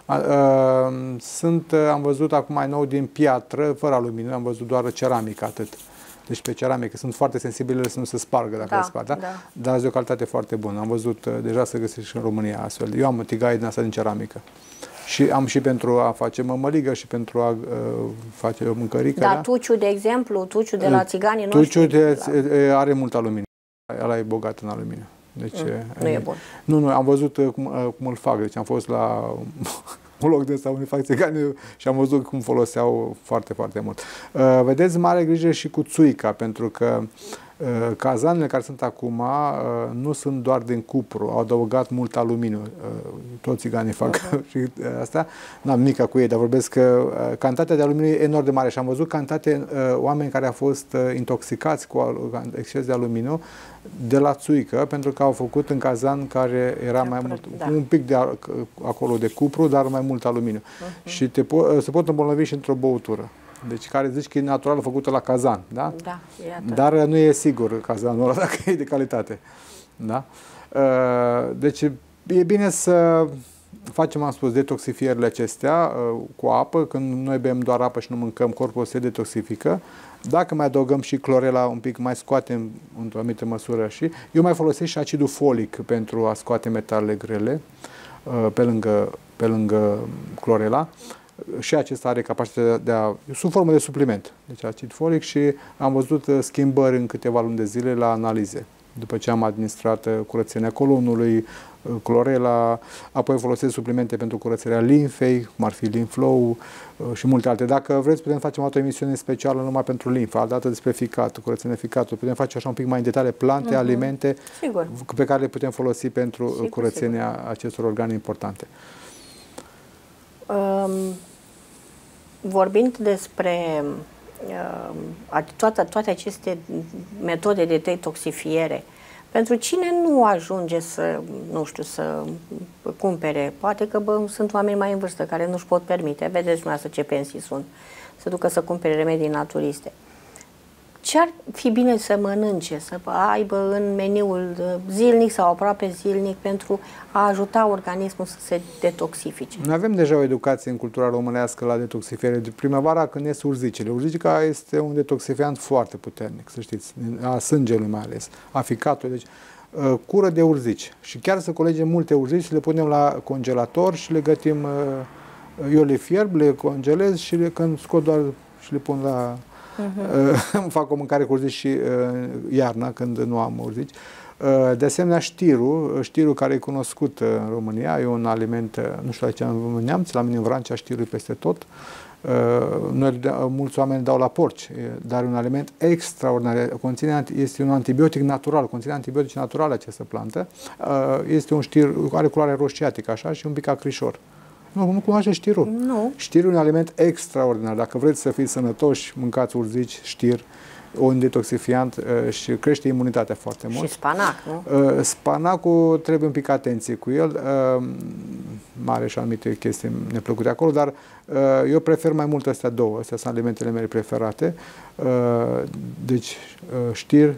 sunt. Am văzut acum mai nou din piatră, fără aluminiu, am văzut doar ceramică, atât. Deci pe ceramică sunt foarte sensibile să nu se spargă dacă le sparg, da? Dar de o calitate foarte bună. Am văzut deja să găsești și în România astfel. Eu am o tigaie din asta din ceramică. Și am și pentru a face mămăligă și pentru a face o mâncărică. Da, tuciul, de exemplu, tuciul de la țiganii noștri. Tuciul are mult aluminiu. Ăla e bogat în aluminiu. Deci, nu e bun. Nu, am văzut cum îl fac. Deci am fost la un loc de ăsta unde fac țigani și am văzut cum foloseau foarte, foarte mult. Vedeți, mare grijă și cu țuica, pentru că cazanele care sunt acum nu sunt doar din cupru, au adăugat mult aluminiu. Toți țiganii fac și asta. N-am nimic cu ei, dar vorbesc că cantitatea de aluminiu e enorm de mare și am văzut cantitate oameni care au fost intoxicați cu exces de aluminiu de la țuică, pentru că au făcut în cazan care era mai mult, un pic de acolo de cupru, dar mai mult aluminiu. Și se pot îmbolnăvi și într-o băutură. Deci care zici că e natural făcută la cazan, da? Da, iată. Dar nu e sigur cazanul ăla dacă e de calitate. Da? Deci e bine să facem, am spus, detoxifierile acestea cu apă. Când noi bem doar apă și nu mâncăm, corpul se detoxifică. Dacă mai adăugăm și clorela un pic, mai scoatem într-o anumită măsură și... Eu mai folosesc și acidul folic pentru a scoate metalele grele pe lângă clorela. Și acesta are capacitatea de a... sub formă de supliment, deci acid folic, și am văzut schimbări în câteva luni de zile la analize. După ce am administrat curățenia colonului, clorela, apoi folosesc suplimente pentru curățenia limfei, cum ar fi Limflow și multe alte. Dacă vreți, putem face o emisiune specială numai pentru limfă, altădată despre ficat, curățenia ficatului. Putem face așa un pic mai în detaliu plante, alimente, pe care le putem folosi pentru curățenia acestor organe importante. Vorbind despre toate aceste metode de detoxifiere, pentru cine nu ajunge să, nu știu, să cumpere, poate că sunt oameni mai în vârstă care nu-și pot permite, vedeți dumneavoastră ce pensii sunt, să ducă să cumpere remedii naturiste. Ce ar fi bine să mănânce, să aibă în meniul zilnic sau aproape zilnic pentru a ajuta organismul să se detoxifice? Noi avem deja o educație în cultura românească la detoxifiere. De primăvara, când ies urzicile. Urzica este un detoxifiant foarte puternic, să știți, a sângelui mai ales, a ficatului. Deci, cură de urzici. Și chiar să colegem multe urzici, le punem la congelator și le gătim, eu le fierb, le congelez și când scot doar și le pun la... fac o mâncare cu urzici și iarna, când nu am urzici. De asemenea, știrul care e cunoscut în România, e un aliment, nu știu la ce în Neamț, la mine în Vrancea știrul peste tot. Mulți oameni dau la porci, dar e un aliment extraordinar. Este un antibiotic natural, conține antibiotice naturale această plantă. Este un știr, are culoare roșiatică așa și un pic acrișor. Nu cunoaște știrul? Nu. Știrul e un aliment extraordinar. Dacă vreți să fiți sănătoși, mâncați urzici, știr, un detoxifiant și crește imunitatea foarte mult. Și spanac, nu? Spanacul trebuie un pic atenție cu el. Mare și anumite chestii neplăcute acolo, dar eu prefer mai mult astea două. Astea sunt alimentele mele preferate. Deci știr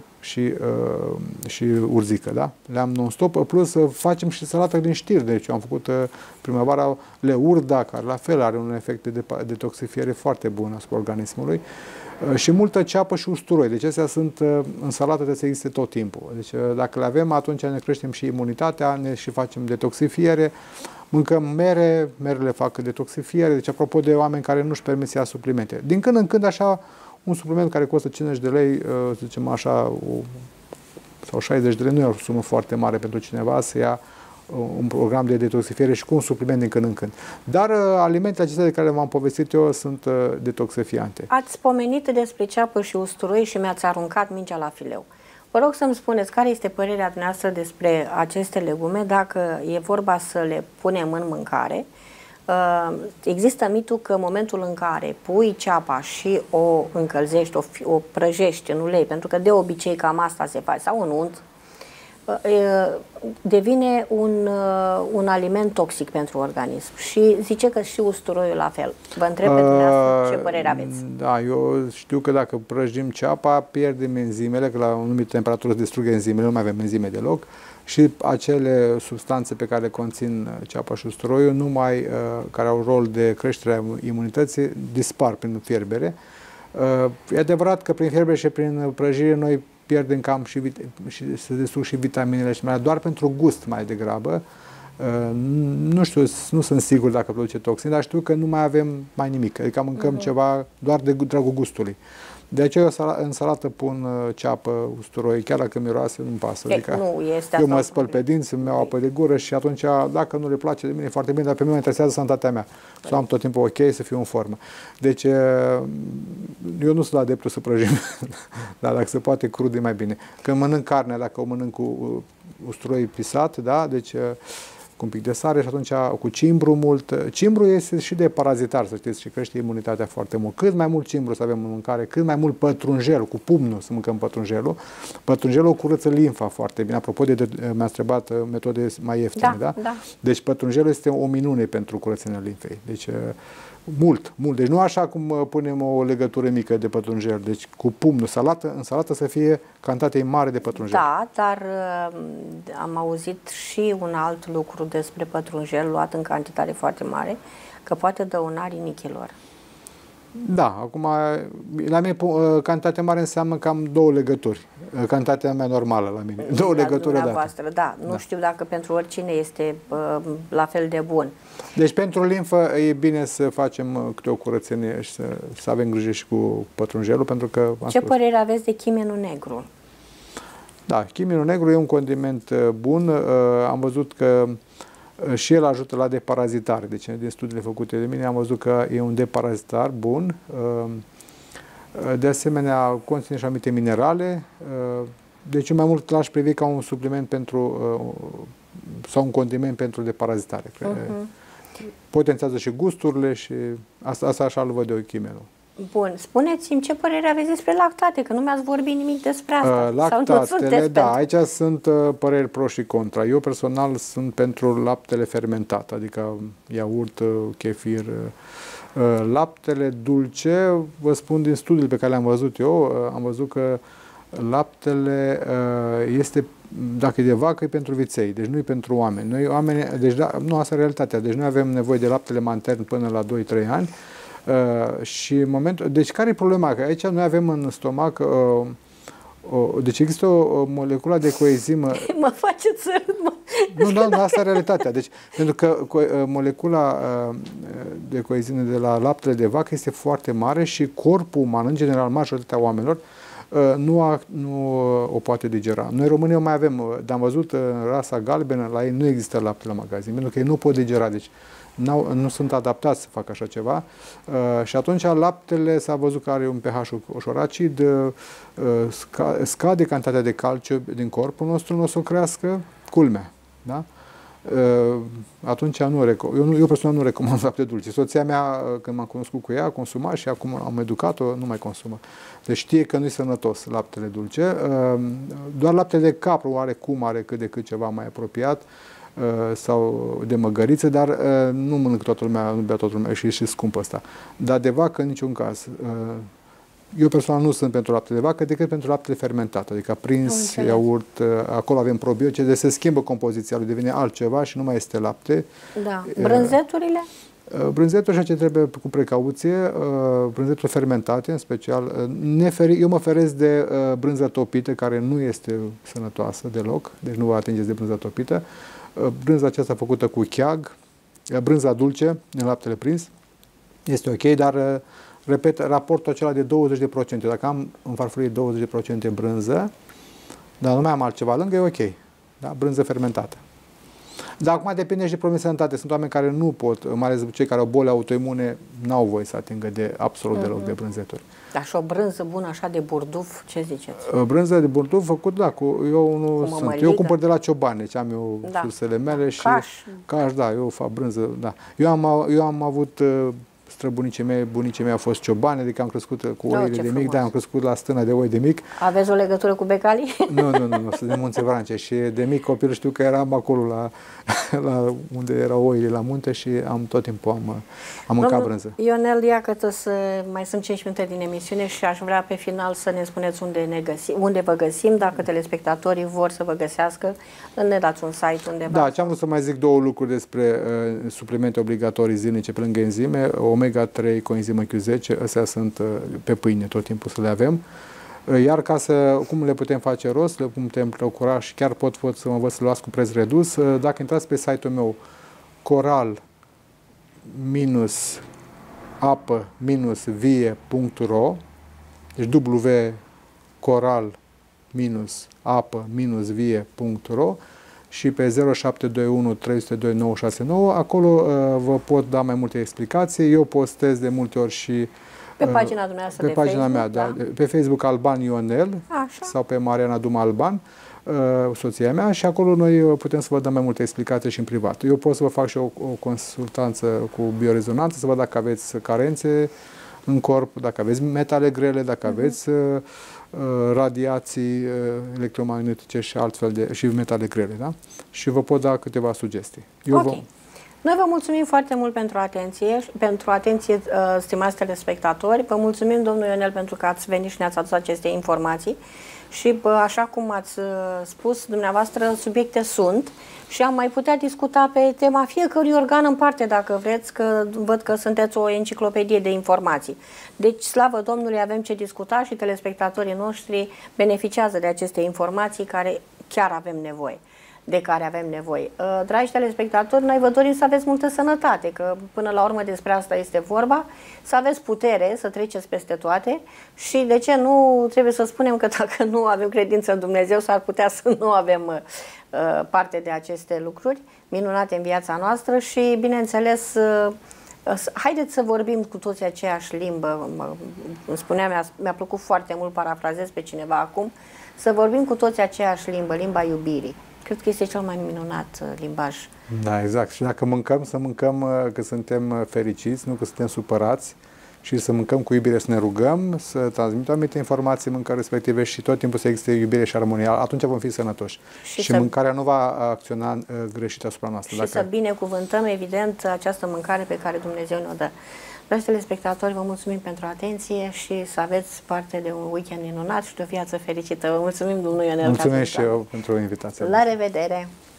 și urzică, da? Le-am non-stop, plus facem și salată din știri. Deci eu am făcut primăvara leurda, care la fel are un efect de detoxifiere foarte bun asupra organismului. Și multă ceapă și usturoi. Deci astea sunt în salată, trebuie să existe tot timpul. Deci dacă le avem, atunci ne creștem și imunitatea, ne și facem detoxifiere. Mâncăm merele fac detoxifiere. Deci apropo de oameni care nu-și permit să ia suplimente. Din când în când așa un supliment care costă 50 de lei, să zicem așa, sau 60 de lei, nu e o sumă foarte mare pentru cineva să ia un program de detoxifiere și cu un supliment din când în când. Dar alimentele acestea de care v-am povestit eu sunt detoxifiante. Ați pomenit despre ceapă și usturoi și mi-ați aruncat mingea la fileu. Vă rog să-mi spuneți care este părerea dumneavoastră despre aceste legume, dacă e vorba să le punem în mâncare. Există mitul că în momentul în care pui ceapa și o încălzești, o prăjești în ulei, pentru că de obicei cam asta se face, sau în unt, devine un aliment toxic pentru organism. Și zice că și usturoiul la fel. Vă întreb pe dumneavoastră ce părere aveți. Da, eu știu că dacă prăjim ceapa, pierdem enzimele, că la o anumită temperatură se distrug enzimele, nu mai avem enzime deloc, și acele substanțe pe care le conțin ceapa și usturoiul, care au rol de creștere a imunității, dispar prin fierbere. E adevărat că prin fierbere și prin prăjire noi pierdem cam și se distrug și vitaminele și doar pentru gust mai degrabă. Nu știu, nu sunt sigur dacă produce toxini, dar știu că nu mai avem mai nimic. Adică mâncăm ceva doar de dragul gustului. De aceea în salată pun ceapă, usturoi, chiar dacă miroase, nu-mi pasă. Adică nu este eu mă spăl pe dinți, îmi iau apă de gură și atunci, dacă nu le place de mine, e foarte bine, dar pe mine mă interesează sănătatea mea. Să am tot timpul ok, să fiu în formă. Deci, eu nu sunt adeptul să prăjim, dar dacă se poate crud, e mai bine. Când mănânc carne, dacă o mănânc cu usturoi pisat, da, deci cu un pic de sare și atunci cu cimbru mult. Cimbru este și de parazitar, să știți, și crește imunitatea foarte mult. Cât mai mult cimbru să avem în mâncare, cât mai mult pătrunjel, cu pumnul să mâncăm pătrunjelul. Pătrunjelul curăță limfa foarte bine. Apropo de mi-a întrebat metode mai ieftine, da? Da. Deci pătrunjelul este o minune pentru curățenia limfei. Deci mult. Deci nu așa cum punem o legătură mică de pătrunjel. Deci cu pumnul, în salată să fie cantitate mare de pătrunjel. Da, dar am auzit și un alt lucru despre pătrunjel luat în cantitate foarte mare, că poate dăuna rinichilor. Da, acum la mine cantitatea mare înseamnă cam 2 legături. Cantitatea mea normală la mine. 2 legături odată. Da, nu știu dacă pentru oricine este la fel de bun. Deci pentru limfă e bine să facem câte o curățenie și să avem grijă și cu pătrunjelul, pentru că... Ce părere aveți de chimenul negru? Da, chimenul negru e un condiment bun. Am văzut că și el ajută la deparazitare. Deci, din studiile făcute de mine, am văzut că e un deparazitar bun. De asemenea, conține și anumite minerale. Deci, eu mai mult l-aș privi ca un supliment pentru sau un condiment pentru deparazitare. Potențează și gusturile și asta așa îl văd eu chimenul. Bun. Spuneți-mi ce părere aveți despre lactate, că nu mi-ați vorbit nimic despre asta. Lactatele, da, aici sunt păreri pro și contra. Eu personal sunt pentru laptele fermentat, adică iaurt, chefir. Laptele dulce, vă spun din studiile pe care le-am văzut eu, am văzut că laptele este, dacă e de vacă, e pentru viței, deci nu e pentru oameni. Noi oameni, deci da, nu, asta e realitatea. Deci noi avem nevoie de laptele matern până la 2-3 ani. Și în momentul, deci care e problema? Că aici noi avem în stomac deci există o moleculă de coenzimă. Mă faceți să râd, mă. Nu, asta e realitatea. Deci, pentru că molecula de coenzimă de la laptele de vacă este foarte mare și corpul uman, în general, majoritatea oamenilor, nu o poate digera. Noi românii o mai avem, dar am văzut în rasa galbenă, la ei nu există lapte la magazin, pentru că ei nu pot digera. Deci, nu sunt adaptați să facă așa ceva și atunci laptele s-a văzut că are un pH ușor acid, scade cantitatea de calciu din corpul nostru, nu o să o crească, culmea. Da? Atunci eu personal nu recomand lapte dulce. Soția mea, când m-am cunoscut cu ea, consuma și acum am educat-o, nu mai consumă. Deci știe că nu e sănătos laptele dulce. Doar laptele de capru are cât de cât ceva mai apropiat, sau de măgăriță, dar nu mănânc toată lumea, nu bea toată lumea și scumpă ăsta. Dar de vacă în niciun caz. Eu personal nu sunt pentru lapte de vacă, decât pentru laptele fermentat, adică prins, iaurt, acolo avem probiotice, deci se schimbă compoziția lui, devine altceva și nu mai este lapte. Da. Brânzeturile? Brânzetul așa ce trebuie cu precauție, brânzetul fermentate în special. Eu mă feresc de brânză topită, care nu este sănătoasă deloc, deci nu vă atingeți de brânză topită. Brânza aceasta făcută cu cheag, brânza dulce, în laptele prins, este ok, dar repet, raportul acela de 20%. Dacă am în farfurie 20% brânză, dar nu mai am altceva lângă, e ok. Da? Brânză fermentată. Dar acum depinde și de probleme de sănătate. Sunt oameni care nu pot, mai ales cei care au boli autoimune, n-au voie să atingă de absolut deloc de brânzeturi. Dar și o brânză bună așa de burduf, ce ziceți? Brânză de burduf făcut, da, eu cumpăr de la ciobani, deci am eu sursele mele și caș, da, eu fac brânză, da. Eu am avut străbunicii mei, bunicii mei au fost ciobani, adică am crescut cu oile de mic, da, am crescut la stână de oi de mic. Aveți o legătură cu becalii? Nu, sunt de Munțe Vrancea și de mic copil știu că eram acolo la unde erau oile la munte și tot timpul am mâncat brânză. Ionel, iată mai sunt 5 minute din emisiune și aș vrea pe final să ne spuneți unde vă găsim, dacă telespectatorii vor să vă găsească, ne dați un site undeva. Da, ce am vrut să mai zic două lucruri despre suplimente obligatorii zilnice pe lângă enzime, omega-3, coenzimă Q10, astea sunt pe pâine tot timpul să le avem. Iar cum le putem face rost, le putem procura și chiar pot să mă învăț să luați cu preț redus. Dacă intrați pe site-ul meu coral-apă-vie.ro, deci www.coral-apă-vie.ro și pe 0721 302 969, acolo vă pot da mai multe explicații. Eu postez de multe ori și pe pagina dumneavoastră pe pagina mea, da? Pe Facebook Alban Ionel sau pe Mariana Duma Alban, soția mea, și acolo noi putem să vă dăm mai multe explicații și în privat. Eu pot să vă fac și o consultanță cu biorezonanță, să văd dacă aveți carențe în corp, dacă aveți metale grele, dacă aveți radiații electromagnetice și altfel și metale grele, da? Și vă pot da câteva sugestii. Noi vă mulțumim foarte mult pentru atenție, stimați telespectatori. Vă mulțumim, domnul Ionel, pentru că ați venit și ne-ați adus aceste informații. Și așa cum ați spus dumneavoastră, subiecte sunt și am mai putea discuta pe tema fiecărui organ în parte, dacă vreți, că văd că sunteți o enciclopedie de informații. Deci, slavă Domnului, avem ce discuta și telespectatorii noștri beneficiază de aceste informații de care avem nevoie. Dragi telespectatori, noi vă dorim să aveți multă sănătate, că până la urmă despre asta este vorba, să aveți putere, să treceți peste toate și de ce nu trebuie să spunem că dacă nu avem credință în Dumnezeu, s-ar putea să nu avem parte de aceste lucruri minunate în viața noastră și, bineînțeles, haideți să vorbim cu toți aceeași limbă. Îmi spunea, mi-a plăcut foarte mult, parafrazez pe cineva acum, să vorbim cu toți aceeași limbă, limba iubirii. Cred că este cel mai minunat limbaj. Da, exact. Și dacă mâncăm, să mâncăm că suntem fericiți, nu că suntem supărați, și să mâncăm cu iubire, să ne rugăm, să transmitem anumite informații mâncări respective și tot timpul să existe iubire și armonie. Atunci vom fi sănătoși. Și mâncarea nu va acționa greșit asupra noastră. Și să binecuvântăm, evident, această mâncare pe care Dumnezeu ne-o dă. Dragi telespectatori, vă mulțumim pentru atenție și să aveți parte de un weekend minunat și de o viață fericită. Vă mulțumim, domnul Ionel. Mulțumesc și eu pentru invitația. La revedere!